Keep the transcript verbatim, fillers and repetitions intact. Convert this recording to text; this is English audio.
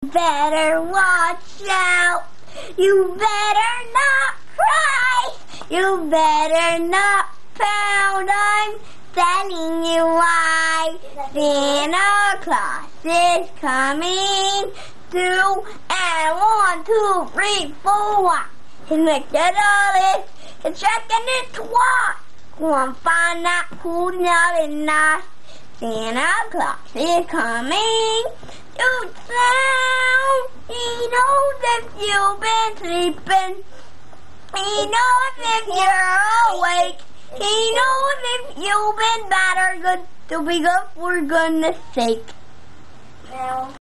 better watch out. You better not cry. You better not pout. I'm telling you why. Santa Claus is coming through. And one, two, three, four. He's looked at all this. He's checking it twice. Go and find that cool and nice. Santa Claus is coming to town. He knows if you've been sleeping. He knows if you're awake. He knows if you've been bad or good. To be good for goodness sake. Now.